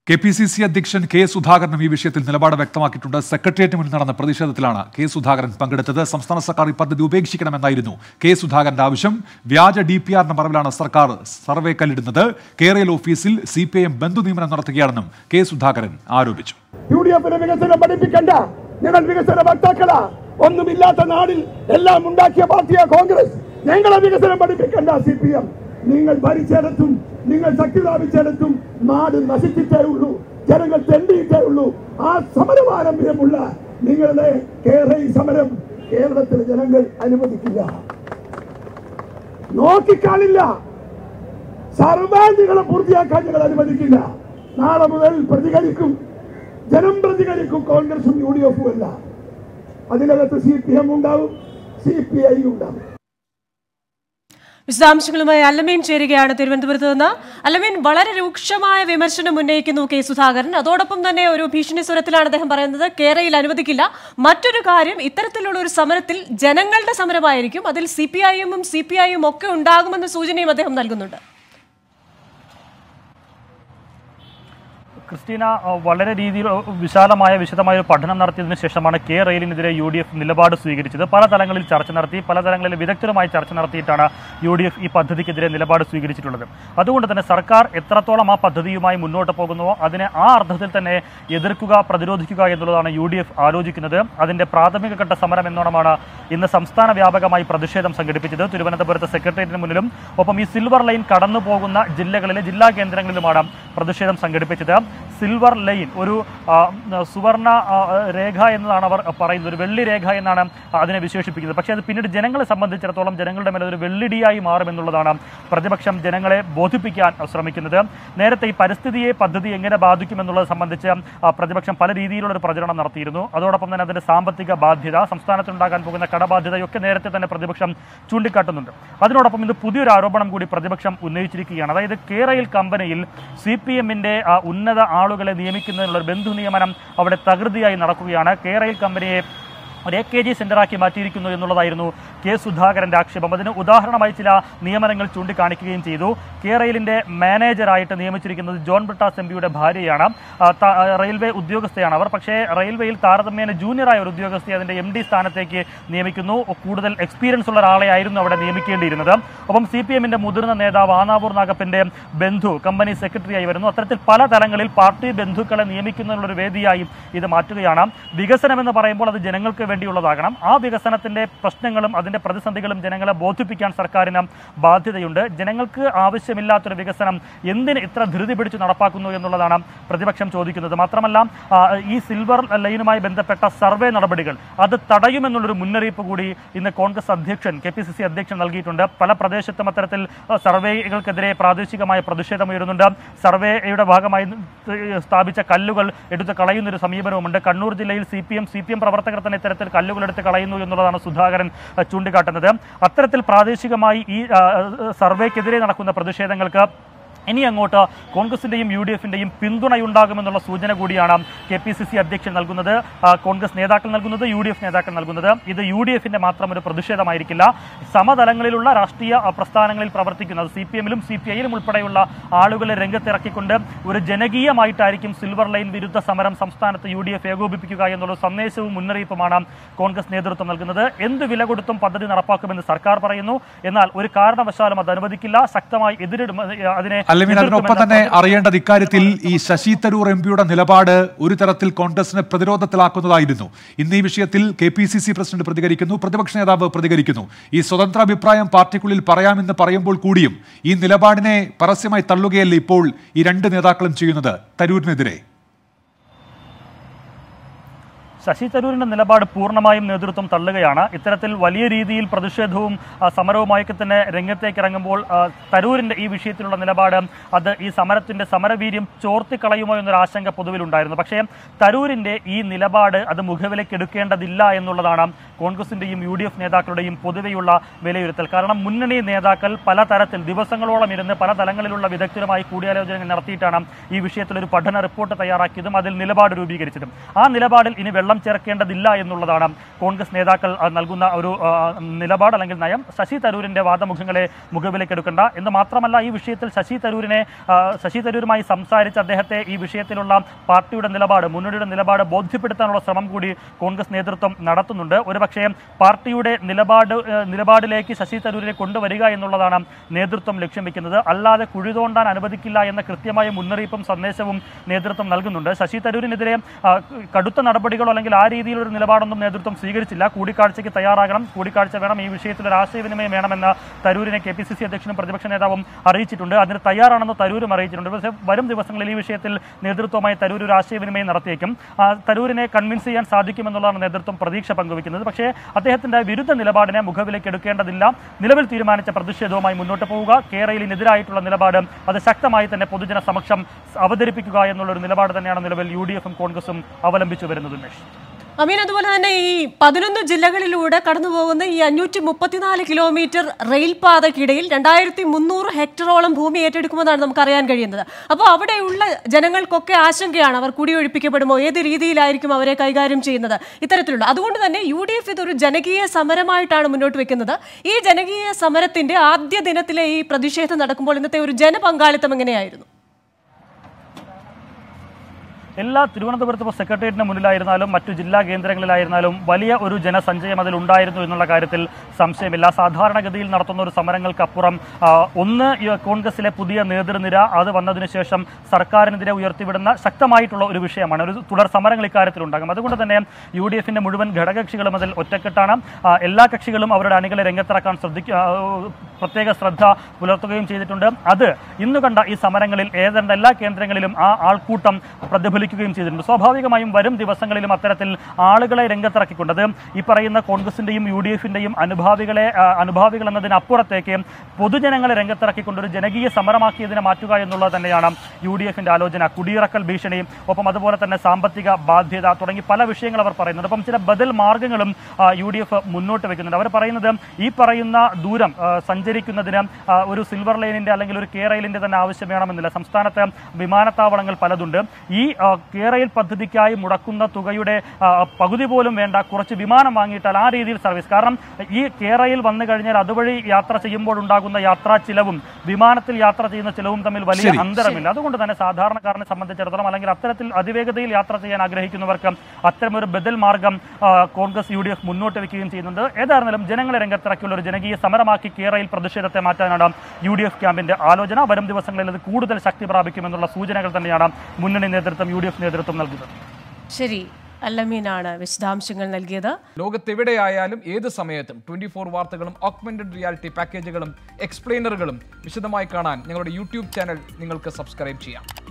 KPCC അധ്യക്ഷൻ K സുധാകരനും ഈ വിഷയത്തിൽ നിലപാട് വ്യക്തമാക്കിയിട്ടുണ്ട്. സെക്രട്ടേറിയറ്റിന് മുന്നിൽ നടന്ന പ്രതിഷേധത്തിലാണ് കെ സുധാകരൻ പങ്കെടുത്തത്. സംസ്ഥാന സർക്കാർ ഈ പദ്ധതി ഉപേക്ഷിക്കണമെന്നായിരുന്നു കെ സുധാകരന്റെ ആവശ്യം. വ്യാജ DPRന്റെ മറവിലാണ് സർക്കാർ സർവേ കല്ലിടുന്നത്. കേരള ഓഫീസിൽ CPIM ബന്ധുനിയമനം നടത്തുകയാണെന്നും കെ സുധാകരൻ ആരോപിച്ചു. വികസനം പഠിപ്പിക്കണ്ട, ഞങ്ങൾ വികസന വക്താക്കളാ. ഒന്നുമില്ലാത്ത നാടിൽ എല്ലാം ഉണ്ടാക്കിയ പാർട്ടിയാ കോൺഗ്രസ്. ഞങ്ങളെ വികസനം പഠിപ്പിക്കണ്ട CPM. നിങ്ങൾ ഭരിച്ചിടത്തും നിങ്ങൾ ശക്തി പ്രാപിച്ചിടത്തും നാട് നശിച്ചിട്ടേ ഉള്ളൂ, ജനങ്ങൾ തെണ്ടിയിട്ടേ ഉള്ളൂ. ആ സമരപാരമ്പര്യമുള്ള നിങ്ങളുടെ കേരള സമരം കേരളത്തിലെ ജനങ്ങൾ അനുവദിക്കില്ല, നോക്കിക്കാണില്ല. സർവാധികളെ പൂർത്തിയാക്കാൻ ഞങ്ങൾ അനുവദിക്കില്ല. നാളെ മുതൽ പ്രതികരിക്കും, ജനം പ്രതികരിക്കും. കോൺഗ്രസും UDF അല്ല, അതിനകത്ത് CPM ഉണ്ടാവും, CPI ഉണ്ടാവും. വിശദാംശങ്ങളുമായി അല്ലമീൻ ചേരുകയാണ് തിരുവനന്തപുരത്ത് നിന്ന്. അല്ലമീൻ, വളരെ രൂക്ഷമായ വിമർശനം ഉന്നയിക്കുന്നു കെ സുധാകരൻ. അതോടൊപ്പം തന്നെ ഒരു ഭീഷണി സ്വരത്തിലാണ് അദ്ദേഹം പറയുന്നത് കേരളയിൽ അനുവദിക്കില്ല. മറ്റൊരു കാര്യം, ഇത്തരത്തിലുള്ള ഒരു സമരത്തിൽ ജനങ്ങളുടെ സമരമായിരിക്കും, അതിൽ CPIM ഉം CPI ഒക്കെ ഉണ്ടാകുമെന്ന സൂചനയും അദ്ദേഹം നൽകുന്നുണ്ട്. ക്രിസ്റ്റീന, വളരെ രീതിയിൽ വിശാലമായ വിശദമായ ഒരു പഠനം നടത്തിയതിനു ശേഷമാണ് റെയിലിനെതിരെ UDF നിലപാട് സ്വീകരിച്ചത്. പല തലങ്ങളിൽ ചർച്ച നടത്തി, പല തലങ്ങളിൽ വിദഗ്ധരുമായി ചർച്ച നടത്തിയിട്ടാണ് UDF ഈ പദ്ധതിക്കെതിരെ നിലപാട് സ്വീകരിച്ചിട്ടുള്ളത്. അതുകൊണ്ട് തന്നെ സർക്കാർ എത്രത്തോളം ആ പദ്ധതിയുമായി മുന്നോട്ട് പോകുന്നുവോ അതിനെ ആ അർത്ഥത്തിൽ തന്നെ എതിർക്കുക, പ്രതിരോധിക്കുക എന്നുള്ളതാണ് UDF ആലോചിക്കുന്നത്. അതിന്റെ പ്രാഥമിക ഘട്ട സമരം എന്നോണമാണ് ഇന്ന് സംസ്ഥാന വ്യാപകമായി പ്രതിഷേധം സംഘടിപ്പിച്ചത്. തിരുവനന്തപുരത്ത് സെക്രട്ടേറിയറ്റിന് മുന്നിലും ഒപ്പം ഈ സിൽവർ ലൈൻ കടന്നു പോകുന്ന ജില്ലാ കേന്ദ്രങ്ങളിലുമാണ് പ്രതിഷേധം സംഘടിപ്പിച്ചത്. സിൽവർ ലൈൻ ഒരു സുവർണ രേഖ എന്നതാണ് അവർ പറയുന്നത്, ഒരു വെള്ളി രേഖ എന്നാണ് അതിനെ വിശേഷിപ്പിക്കുന്നത്. പക്ഷേ അത് പിന്നീട് ജനങ്ങളെ സംബന്ധിച്ചിടത്തോളം ജനങ്ങളുടെ മേലെ ഒരു വെള്ളിടിയായി മാറുമെന്നുള്ളതാണ് പ്രതിപക്ഷം ജനങ്ങളെ ബോധിപ്പിക്കാൻ ശ്രമിക്കുന്നത്. നേരത്തെ ഈ പരിസ്ഥിതിയെ പദ്ധതി എങ്ങനെ ബാധിക്കുമെന്നുള്ളത് സംബന്ധിച്ച് പ്രതിപക്ഷം പല രീതിയിലുള്ള ഒരു പ്രചരണം നടത്തിയിരുന്നു. അതോടൊപ്പം തന്നെ അതിന്റെ സാമ്പത്തിക ബാധ്യത, സംസ്ഥാനത്തുണ്ടാകാൻ പോകുന്ന കടബാധ്യതയൊക്കെ നേരത്തെ തന്നെ പ്രതിപക്ഷം ചൂണ്ടിക്കാട്ടുന്നുണ്ട്. അതിനോടൊപ്പം ഇത് പുതിയൊരു ആരോപണം കൂടി പ്രതിപക്ഷം ഉന്നയിച്ചിരിക്കുകയാണ്. അതായത് കേരള കമ്പനിയിൽ CPMന്റെ ഉന്നത ആളുകളെ നിയമിക്കുന്നതിനുള്ള ഒരു ബന്ധു നിയമനം അവിടെ തകൃതിയായി നടക്കുകയാണ്. കേരള കമ്പനിയെ ഒരു AKG സെന്ററാക്കി മാറ്റിയിരിക്കുന്നു എന്നുള്ളതായിരുന്നു കെ സുധാകരന്റെ ആക്ഷേപം. അതിന് ഉദാഹരണമായി ചില നിയമനങ്ങൾ ചൂണ്ടിക്കാണിക്കുകയും ചെയ്തു. കേരളിന്റെ മാനേജറായിട്ട് നിയമിച്ചിരിക്കുന്നത് ജോൺ ബ്രിട്ടാസ് MPയുടെ ഭാര്യയാണ്, റെയിൽവേ ഉദ്യോഗസ്ഥയാണ് അവർ. പക്ഷേ റെയിൽവേയിൽ താരതമ്യേന ജൂനിയറായ ഒരു ഉദ്യോഗസ്ഥയെ അതിന്റെ MD സ്ഥാനത്തേക്ക് നിയമിക്കുന്നു. കൂടുതൽ എക്സ്പീരിയൻസ് ഉള്ള ഒരാളെ ആയിരുന്നു അവിടെ നിയമിക്കേണ്ടിയിരുന്നത്. ഒപ്പം CPMന്റെ മുതിർന്ന നേതാവ് ആനാവൂർ നാഗപ്പന്റെ ബന്ധു കമ്പനി സെക്രട്ടറിയായി വരുന്നു. അത്തരത്തിൽ പല തലങ്ങളിൽ പാർട്ടി ബന്ധുക്കളെ നിയമിക്കുന്നതിനുള്ളൊരു വേദിയായി ഇത് മാറ്റുകയാണ്. വികസനം എന്ന് പറയുമ്പോൾ അത് ജനങ്ങൾക്ക് വേണ്ടിയുള്ളതാകണം. ആ വികസനത്തിന്റെ പ്രശ്നങ്ങളും അതിന്റെ പ്രതിസന്ധികളും ജനങ്ങളെ ബോധിപ്പിക്കാൻ സർക്കാരിന് ബാധ്യതയുണ്ട്. ജനങ്ങൾക്ക് ആവശ്യമില്ലാത്തൊരു വികസനം എന്തിന് ഇത്ര ധൃതി പിടിച്ച് നടപ്പാക്കുന്നു എന്നുള്ളതാണ് പ്രതിപക്ഷം ചോദിക്കുന്നത്. മാത്രമല്ല, ഈ സിൽവർ ലൈനുമായി ബന്ധപ്പെട്ട സർവേ നടപടികൾ അത് തടയുമെന്നുള്ളൊരു മുന്നറിയിപ്പ് കൂടി ഇന്ന് കോൺഗ്രസ് അധ്യക്ഷൻ KPCC അധ്യക്ഷൻ നൽകിയിട്ടുണ്ട്. പല പ്രദേശത്തും അത്തരത്തിൽ സർവേകൾക്കെതിരെ പ്രാദേശികമായ പ്രതിഷേധം ഉയരുന്നുണ്ട്. സർവേയുടെ ഭാഗമായി സ്ഥാപിച്ച കല്ലുകൾ എടുത്ത് കളയുന്നൊരു സമീപനവുമുണ്ട്. കണ്ണൂർ ജില്ലയിൽ CPM പ്രവർത്തകർ തന്നെ ഇത്തരത്തിൽ കല്ലുകളെടുത്ത് കളയുന്നു എന്നുള്ളതാണ് സുധാകരൻ ചൂണ്ടിക്കാട്ടുന്നത്. അത്തരത്തിൽ പ്രാദേശികമായി ഈ സർവേക്കെതിരെ നടക്കുന്ന പ്രതിഷേധങ്ങൾക്ക് ഇനി അങ്ങോട്ട് കോൺഗ്രസിന്റെയും UDFന്റെയും പിന്തുണയുണ്ടാകുമെന്നുള്ള സൂചന കൂടിയാണ് KPCC അധ്യക്ഷൻ നൽകുന്നത്, കോൺഗ്രസ് നേതാക്കൾ നൽകുന്നത്, UDF നേതാക്കൾ നൽകുന്നത്. ഇത് UDFന്റെ മാത്രം ഒരു പ്രതിഷേധമായിരിക്കില്ല. സമതലങ്ങളിലുള്ള രാഷ്ട്രീയ പ്രസ്ഥാനങ്ങളിൽ പ്രവർത്തിക്കുന്നത് CPMലും CPIയിലും ഉൾപ്പെടെയുള്ള ആളുകളെ രംഗത്തിറക്കിക്കൊണ്ട് ഒരു ജനകീയമായിട്ടായിരിക്കും സിൽവർ ലൈൻ വിരുദ്ധ സമരം സംസ്ഥാനത്ത് UDF ഏകോപിപ്പിക്കുക എന്നുള്ള സന്ദേശവും മുന്നറിയിപ്പുമാണ് കോൺഗ്രസ് നേതൃത്വം നൽകുന്നത്. എന്ത് വില കൊടുത്തും പദ്ധതി നടപ്പാക്കുമെന്ന് സർക്കാർ പറയുന്നു. എന്നാൽ ഒരു കാരണവശാലും അത് അനുവദിക്കില്ല, ശക്തമായി എതിരിടും. അതിനെ അതിനൊപ്പം തന്നെ അറിയേണ്ടത് ഇക്കാര്യത്തിൽ ഈ ശശി തരൂർ MPയുടെ നിലപാട് ഒരു തരത്തിൽ കോൺഗ്രസിനെ പ്രതിരോധത്തിലാക്കുന്നതായിരുന്നു. ഇന്ന് ഈ വിഷയത്തിൽ KPCC പ്രസിഡന്റ് പ്രതികരിക്കുന്നു, പ്രതിപക്ഷ നേതാവ് പ്രതികരിക്കുന്നു. ഈ സ്വതന്ത്ര അഭിപ്രായം പാർട്ടിക്കുള്ളിൽ പറയാമെന്ന് പറയുമ്പോൾ കൂടിയും ഈ നിലപാടിനെ പരസ്യമായി തള്ളുകയല്ലേ ഇപ്പോൾ ഈ രണ്ട് നേതാക്കളും ചെയ്യുന്നത് തരൂരിനെതിരെ? ശശി തരൂരിന്റെ നിലപാട് പൂർണ്ണമായും നേതൃത്വം തള്ളുകയാണ്. ഇത്തരത്തിൽ വലിയ രീതിയിൽ പ്രതിഷേധവും സമരവുമായൊക്കെ തന്നെ രംഗത്തേക്ക് ഇറങ്ങുമ്പോൾ തരൂരിന്റെ ഈ വിഷയത്തിലുള്ള നിലപാട് അത് ഈ സമരത്തിന്റെ സമരവീര്യം ചോർത്തിക്കളയുമോ എന്നൊരു ആശങ്ക പൊതുവിലുണ്ടായിരുന്നു. പക്ഷേ തരൂരിന്റെ ഈ നിലപാട് അത് മുഖവിലേക്ക് എടുക്കേണ്ടതില്ല എന്നുള്ളതാണ് കോൺഗ്രസിന്റെയും UDF നേതാക്കളുടെയും പൊതുവെയുള്ള വിലയിരുത്തൽ. കാരണം മുന്നണി നേതാക്കൾ പലതരത്തിൽ ദിവസങ്ങളോളം ഇരുന്ന് പല തലങ്ങളിലുള്ള വിദഗ്ധരുമായി കൂടിയാലോചന നടത്തിയിട്ടാണ് ഈ വിഷയത്തിൽ ഒരു പഠന റിപ്പോർട്ട് തയ്യാറാക്കിയതും അതിൽ നിലപാട് രൂപീകരിച്ചതും. ആ നിലപാടിൽ ഇനി വെള്ളം ചേർക്കേണ്ടതില്ല എന്നുള്ളതാണ് കോൺഗ്രസ് നേതാക്കൾ നൽകുന്ന ഒരു നിലപാട് അല്ലെങ്കിൽ നയം. ശശി തരൂരിന്റെ വാദമുഖങ്ങളെ മുഖവിലേക്കെടുക്കേണ്ട എന്ന് മാത്രമല്ല, ഈ വിഷയത്തിൽ ശശി തരൂരുമായി സംസാരിച്ച് അദ്ദേഹത്തെ ഈ വിഷയത്തിലുള്ള പാർട്ടിയുടെ നിലപാട്, മുന്നണിയുടെ നിലപാട് ബോധ്യപ്പെടുത്താനുള്ള ശ്രമം കൂടി കോൺഗ്രസ് നേതൃത്വം നടത്തുന്നുണ്ട്. ഒരുപക്ഷേ പാർട്ടിയുടെ നിലപാടിലേക്ക് ശശി തരൂരിനെ കൊണ്ടുവരിക എന്നുള്ളതാണ് നേതൃത്വം ലക്ഷ്യം വെക്കുന്നത്. അല്ലാതെ കുഴി തോണ്ടാൻ അനുവദിക്കില്ല എന്ന കൃത്യമായ മുന്നറിയിപ്പും സന്ദേശവും നേതൃത്വം നൽകുന്നുണ്ട്. ശശി തരൂരിനെതിരെ കടുത്ത നടപടികളോ അല്ലെങ്കിൽ ആ രീതിയിലൊരു നിലപാടൊന്നും നേതൃത്വം സ്വീകരിച്ചില്ല. കൂടിക്കാഴ്ചയ്ക്ക് തയ്യാറാകണം, കൂടിക്കാഴ്ച വേണം, ഈ വിഷയത്തിൽ ഒരു ആശയവിനിമയം വേണമെന്ന് തരൂരിനെ KPCC അധ്യക്ഷനും പ്രതിപക്ഷ നേതാവും അറിയിച്ചിട്ടുണ്ട്. അതിന് തയ്യാറാണെന്ന് തരൂരും അറിയിച്ചിട്ടുണ്ട്. പക്ഷേ വരും ദിവസങ്ങളിൽ ഈ വിഷയത്തിൽ നേതൃത്വമായി തരൂർ ഒരു ആശയവിനിമയം നടത്തിയേക്കും. തരൂരിനെ കൺവിൻസ് ചെയ്യാൻ സാധിക്കുമെന്നുള്ളതാണ് നേതൃത്വം പ്രതീക്ഷ പങ്കുവയ്ക്കുന്നത്. പക്ഷേ അദ്ദേഹത്തിന്റെ വിരുദ്ധ നിലപാടിനെ മുഖവിലേക്ക് എടുക്കേണ്ടതില്ല. നിലവിൽ തീരുമാനിച്ച പ്രതിഷേധവുമായി മുന്നോട്ട് പോവുക, കേരളത്തിനെതിരായിട്ടുള്ള നിലപാട് അത് ശക്തമായി തന്നെ പൊതുജന സമക്ഷം അവതരിപ്പിക്കുക എന്നുള്ള ഒരു നിലപാട് തന്നെയാണ് നിലവിൽ UDFും കോൺഗ്രസും അവലംബിച്ചു വരുന്നത്. അമീൻ, അതുപോലെ തന്നെ ഈ 11 ജില്ലകളിലൂടെ കടന്നുപോകുന്ന ഈ 534 കിലോമീറ്റർ റെയിൽപാതയ്ക്കിടയിൽ 2300 ഹെക്ടറോളം ഭൂമി ഏറ്റെടുക്കുമെന്നാണ് നമുക്ക് അറിയാൻ കഴിയുന്നത്. അപ്പോൾ അവിടെയുള്ള ജനങ്ങൾക്കൊക്കെ ആശങ്കയാണ്, അവർ കുടിയൊഴിപ്പിക്കപ്പെടുമോ, ഏത് രീതിയിലായിരിക്കും അവരെ കൈകാര്യം ചെയ്യുന്നത്, ഇത്തരത്തിലുള്ള. അതുകൊണ്ട് തന്നെ UDF ഇതൊരു ജനകീയ സമരമായിട്ടാണ് മുന്നോട്ട് വെക്കുന്നത്. ഈ ജനകീയ സമരത്തിന്റെ ആദ്യ ദിനത്തിലെ ഈ പ്രതിഷേധം നടക്കുമ്പോൾ ഇന്നത്തെ ഒരു ജനപങ്കാളിത്തം എങ്ങനെയായിരുന്നു? എല്ലാ തിരുവനന്തപുരത്ത് സെക്രട്ടേറിയറ്റിന് മുന്നിലായിരുന്നാലും മറ്റു ജില്ലാ കേന്ദ്രങ്ങളിലായിരുന്നാലും വലിയ ഒരു ജനസഞ്ചയം അതിലുണ്ടായിരുന്നു എന്നുള്ള കാര്യത്തിൽ സംശയമില്ല. സാധാരണഗതിയിൽ നടത്തുന്ന ഒരു സമരങ്ങൾക്കപ്പുറം ഒന്ന് കോൺഗ്രസിലെ പുതിയ നേതൃനിര അത് വന്നതിന് ശേഷം സർക്കാരിനെതിരെ ഉയർത്തിവിടുന്ന ശക്തമായിട്ടുള്ള ഒരു വിഷയമാണ്. ഒരു തുടർ സമരങ്ങൾ ഇക്കാര്യത്തിലുണ്ടാകും. അതുകൊണ്ട് തന്നെ UDFിന്റെ മുഴുവൻ ഘടകകക്ഷികളും അതിൽ ഒറ്റക്കെട്ടാണ്. എല്ലാ കക്ഷികളും അവരുടെ അണികളെ രംഗത്തിറക്കാൻ പ്രത്യേക ശ്രദ്ധ പുലർത്തുകയും ചെയ്തിട്ടുണ്ട്. അത് ഇന്ന് കണ്ട ഈ സമരങ്ങളിൽ ഏതാണ്ട് എല്ലാ കേന്ദ്രങ്ങളിലും ആ ആൾക്കൂട്ടം പ്രതിഫലിക്കുകയും ചെയ്തിട്ടുണ്ട്. സ്വാഭാവികമായും വരും ദിവസങ്ങളിലും അത്തരത്തിൽ ആളുകളെ രംഗത്തിറക്കിക്കൊണ്ടത് ഈ പറയുന്ന കോൺഗ്രസിന്റെയും UDFിന്റെയും അനുഭാവികൾ എന്നതിനപ്പുറത്തേക്ക് പൊതുജനങ്ങളെ രംഗത്തിറക്കിക്കൊണ്ടൊരു ജനകീയ സമരമാക്കിയതിനെ മാറ്റുക എന്നുള്ളത് തന്നെയാണ് UDFിന്റെ ആലോചന. കുടിയിറക്കൽ ഭീഷണി, ഒപ്പം അതുപോലെ തന്നെ സാമ്പത്തിക ബാധ്യത തുടങ്ങി പല വിഷയങ്ങൾ അവർ പറയുന്നുണ്ട്. അപ്പം ചില ബദൽ മാർഗങ്ങളും UDF മുന്നോട്ട് വെക്കുന്നുണ്ട്. അവർ പറയുന്നത് ഈ പറയുന്ന ദൂരം സഞ്ചരിക്കുന്നതിന് ഒരു സിൽവർ ലൈനിന്റെ അല്ലെങ്കിൽ ഒരു കെ റെയിലിന്റെ തന്നെ ആവശ്യം വേണമെന്നില്ല. സംസ്ഥാനത്ത് വിമാനത്താവളങ്ങൾ പലതുണ്ട്. ഈ കെ റെയിൽ പദ്ധതിക്കായി മുടക്കുന്ന തുകയുടെ പകുതി പോലും വേണ്ട, കുറച്ച് വിമാനം വാങ്ങിയിട്ടാൽ ആ രീതിയിൽ സർവീസ്. കാരണം ഈ കെ റെയിൽ വന്നു കഴിഞ്ഞാൽ അതുവഴി യാത്ര ചെയ്യുമ്പോൾ ഉണ്ടാകുന്ന യാത്രാ ചിലവും വിമാനത്തിൽ യാത്ര ചെയ്യുന്ന ചിലവും തമ്മിൽ വലിയ അന്തരമില്ല. അതുകൊണ്ട് തന്നെ സാധാരണക്കാരനെ സംബന്ധിച്ചിടത്തോളം അല്ലെങ്കിൽ അത്തരത്തിൽ അതിവേഗതയിൽ യാത്ര ചെയ്യാൻ ആഗ്രഹിക്കുന്നവർക്ക് അത്തരമൊരു ബദൽ മാർഗം കോൺഗ്രസ് UDF മുന്നോട്ട് വയ്ക്കുകയും ചെയ്യുന്നുണ്ട്. ഏതായിരുന്നാലും ജനങ്ങളെ രംഗത്തിറക്കിയുള്ള ഒരു ജനകീയ സമരമാക്കി കെ റെയിൽ പ്രതിഷേധത്തെ മാറ്റാനാണ് UDF ക്യാമ്പിന്റെ ആലോചന. വരും ദിവസങ്ങളിൽ അത് കൂടുതൽ ശക്തി പ്രാപിക്കുമെന്നുള്ള സൂചനകൾ തന്നെയാണ് മുന്നണി നേതൃത്വം UDF നേതൃത്വം നൽകുന്നത്. ശരി, അല്ലമീനാണ് വിശദാംശങ്ങൾ നൽകിയത്. ലോകത്തെവിടെയായാലും ഏത് സമയത്തും 24 വാർത്തകളും ഓഗ്മെന്റഡ് റിയാലിറ്റി പാക്കേജുകളും എക്സ്പ്ലെയിനറുകളും വിശദമായി കാണാൻ ഞങ്ങളുടെ YouTube ചാനൽ നിങ്ങൾക്ക് സബ്സ്ക്രൈബ് ചെയ്യാം.